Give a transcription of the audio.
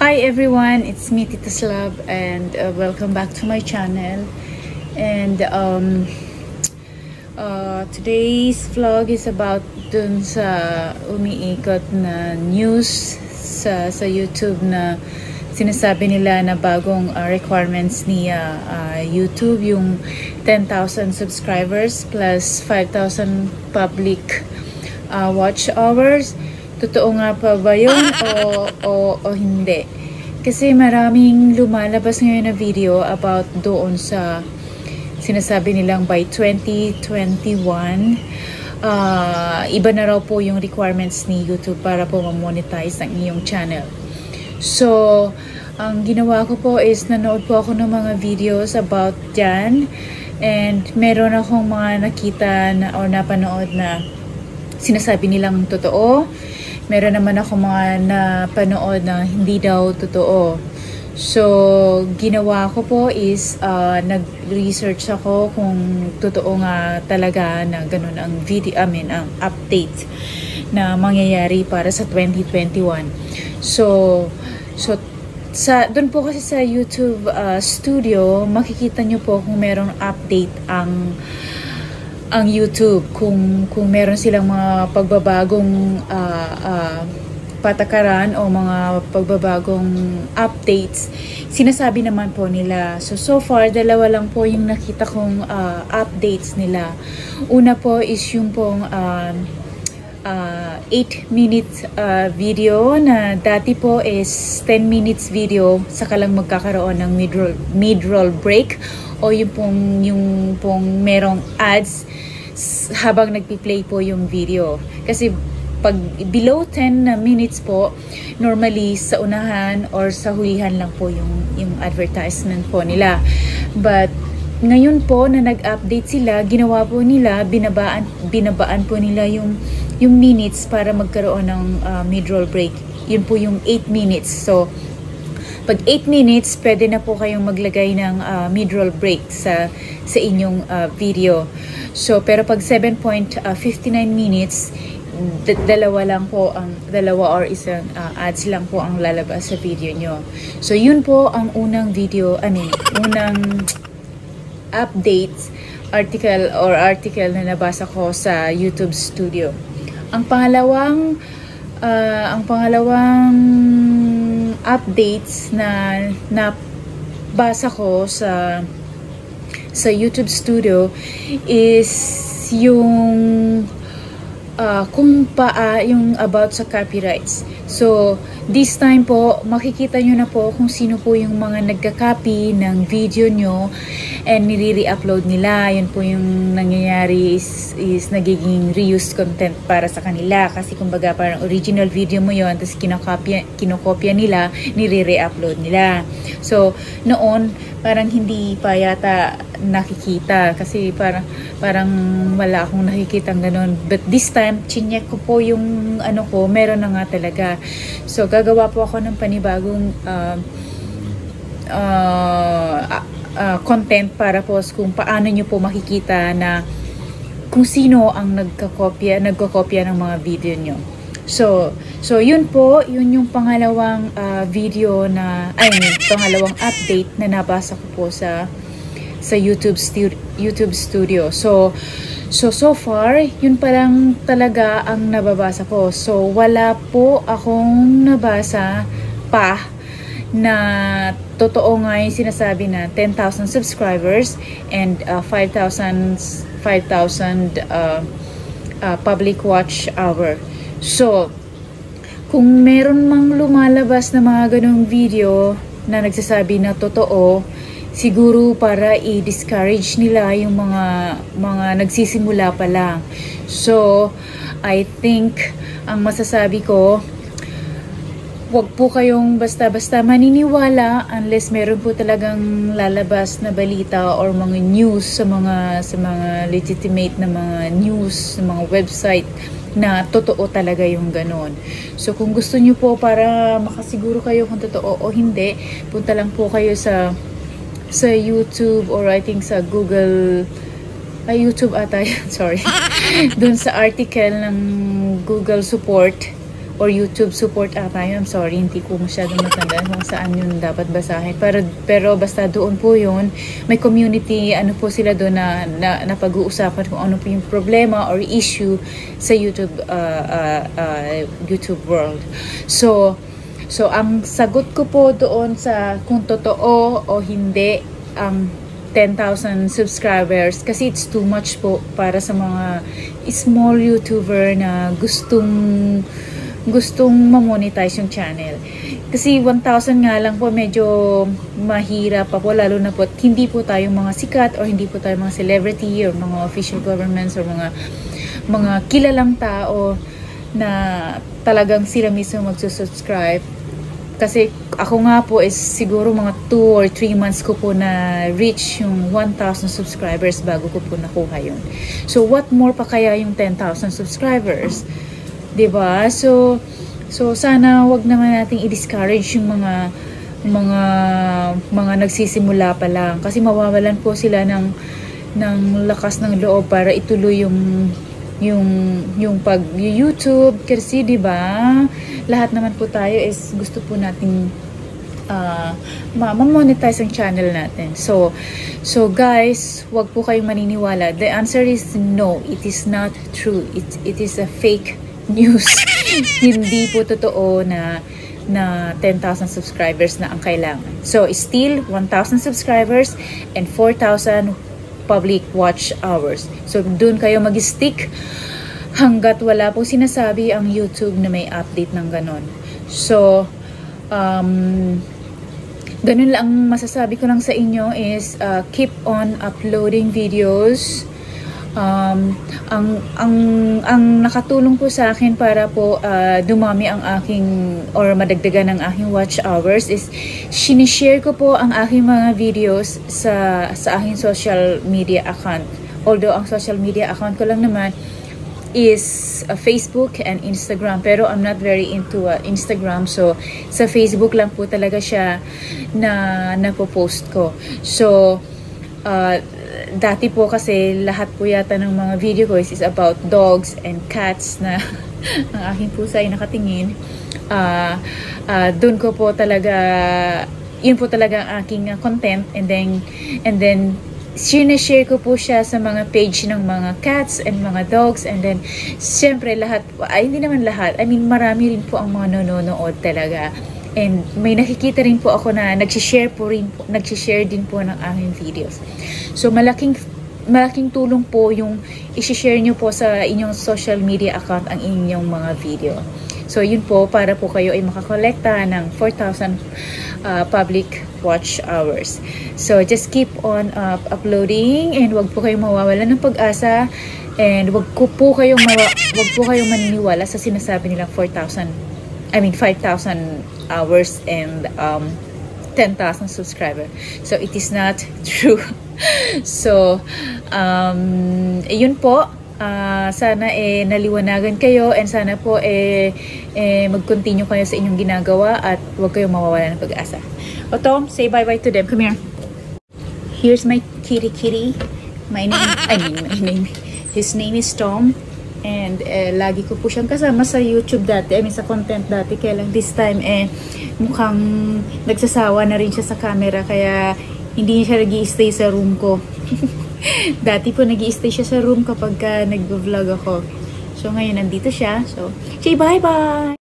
Hi everyone, it's me Tita Slab and welcome back to my channel. And today's vlog is about dun sa umiikot na news sa YouTube na sinasabi nila na bagong requirements ni YouTube, yung 10,000 subscribers plus 5,000 public watch hours. Totoo nga pa ba yun o hindi? Kasi maraming lumalabas ngayon na video about doon sa sinasabi nilang by 2021 iba na raw po yung requirements ni YouTube para po ma-monetize ang iyong channel. So, ang ginawa ko po is nanood po ako ng mga videos about dyan, and meron akong mga nakita na or napanood na sinasabi nilang totoo. Meron naman ako mga napanood na hindi daw totoo. So, ginawa ko po is nag-research ako kung totoo nga talaga na ganun ang video, ang update na mangyayari para sa 2021. So doon po kasi sa YouTube Studio, makikita nyo po kung merong update ang YouTube, kung meron silang mga pagbabagong patakaran o mga pagbabagong updates, sinasabi naman po nila. So far, dalawa lang po yung nakita kong updates nila. Una po is yung pong 8-minute video na dati po is 10 minutes video, saka lang magkakaroon ng mid-roll break o yung pong merong ads habang nagpi-play po yung video. Kasi pag below 10 minutes po, normally sa unahan or sa hulihan lang po yung advertisement po nila. But ngayon po na nag-update sila, ginawa po nila, binabaan po nila yung minutes para magkaroon ng mid-roll break. Yun po yung 8 minutes. So, pag 8 minutes, pwede na po kayong maglagay ng mid-roll break sa inyong video. So, pero pag 7.59 minutes, dalawa or isang ads lang po ang lalabas sa video nyo. So, yun po ang unang video, unang updates article na nabasa ko sa YouTube Studio. Ang pangalawang updates na nabasa ko sa YouTube Studio is yung yung about sa copyrights. So, this time po, makikita nyo na po kung sino po yung mga nagka-copy ng video nyo and nire-upload nila. Yun po yung nangyayari is nagiging reused content para sa kanila. Kasi kumbaga parang original video mo yun, tapos kinokopya nila, nire-upload nila. So, noon, parang hindi pa yata nakikita kasi parang wala akong nakikitang ganun. But this time, chinyek ko po yung meron na nga talaga. So, gagawa po ako ng panibagong content para po kung paano nyo po makikita na kung sino ang nagkokopya ng mga video nyo. So yun po, yun yung pangalawang video pangalawang update na nabasa ko po sa YouTube Studio. So far, yun pa lang talaga ang nababasa ko. So wala po akong nabasa pa na totoo nga yung sinasabi na 10,000 subscribers and 5,000 public watch hour. So, kung meron mang lumalabas na mga ganong video na nagsasabi na totoo, siguro para i-discourage nila yung mga nagsisimula pa lang. So, I think ang masasabi ko, wag po kayong basta-basta maniniwala unless meron po talagang lalabas na balita or mga news sa mga legitimate na mga news, sa mga website na totoo talaga yung ganon. So kung gusto nyo po para makasiguro kayo kung totoo o hindi, punta lang po kayo sa YouTube or I think sa Google, YouTube ata yan, sorry. Dun sa article ng Google support or YouTube support ata yun. I'm sorry, hindi ko masyadong matandaan kung saan yun dapat basahin. Pero basta doon po yun, may community, ano po sila doon na pag-uusapan kung ano po yung problema or issue sa YouTube YouTube world. So ang sagot ko po doon sa kung totoo o hindi ang 10,000 subscribers, kasi it's too much po para sa mga small YouTuber na gustong ma-monetize yung channel. Kasi 1,000 nga lang po, medyo mahirap pa po, lalo na po hindi po tayo mga sikat or hindi po tayo mga celebrity or mga official governments or mga kilalang tao na talagang sila mismo magsusubscribe. Kasi ako nga po is siguro mga 2 or 3 months ko po na reach yung 1,000 subscribers bago ko po nakuha yun. So what more pa kaya yung 10,000 subscribers? 'Di ba? So sana wag naman nating i-discourage yung mga nagsisimula pa lang, kasi mawawalan po sila ng lakas ng loob para ituloy yung pag-YouTube, kasi 'di ba? Lahat naman po tayo is gusto po nating ma-monetize ang channel natin. So guys, wag po kayong maniniwala. The answer is no. It is not true. It is a fake news. Hindi po totoo na 10,000 subscribers na ang kailangan. So still 1,000 subscribers and 4,000 public watch hours. So doon kayo mag-stick hanggat wala po sinasabi ang YouTube na may update ng ganon. So ganun lang ang masasabi ko lang sa inyo is keep on uploading videos. Ang nakatulong po sa akin para po dumami ang aking or madagdagan ang aking watch hours is sinishare ko po ang aking mga videos sa aking social media account. Although ang social media account ko lang naman is Facebook and Instagram, pero I'm not very into Instagram, so sa Facebook lang po talaga siya na napopost ko. So dati po kasi lahat po yata ng mga video ko is about dogs and cats na ang aking pusa ay nakatingin. Doon ko po talaga, yun po talaga ang aking content, and then sinashare ko po siya sa mga page ng mga cats and mga dogs, and then siyempre lahat, ay hindi naman lahat, I mean marami rin po ang mga nanonood talaga, and may nakikita rin po ako na nagsishare din po ng aking videos. So malaking tulong po yung i-share nyo po sa inyong social media account ang inyong mga video. So yun po, para po kayo ay makakolekta ng 4,000 public watch hours. So just keep on uploading, and wag po kayong mawawalan ng pag-asa, and wag po kayong maniniwala sa sinasabi nilang 5,000 hours and 10,000 subscriber. So it is not true. So yun po, sana naliwanagan kayo, and sana po mag-continue kayo sa inyong ginagawa at huwag kayong mawawala ng pag-asa. O Tom, say bye-bye to them. Come here. Here's my kitty. His name is Tom. And lagi ko po siyang kasama sa YouTube dati, sa content dati. Kaya lang this time mukhang nagsasawa na rin siya sa camera, kaya hindi siya nag-i-stay sa room ko. Dati po nag-i-stay siya sa room kapag nag-vlog ako. So ngayon nandito siya. So say bye-bye!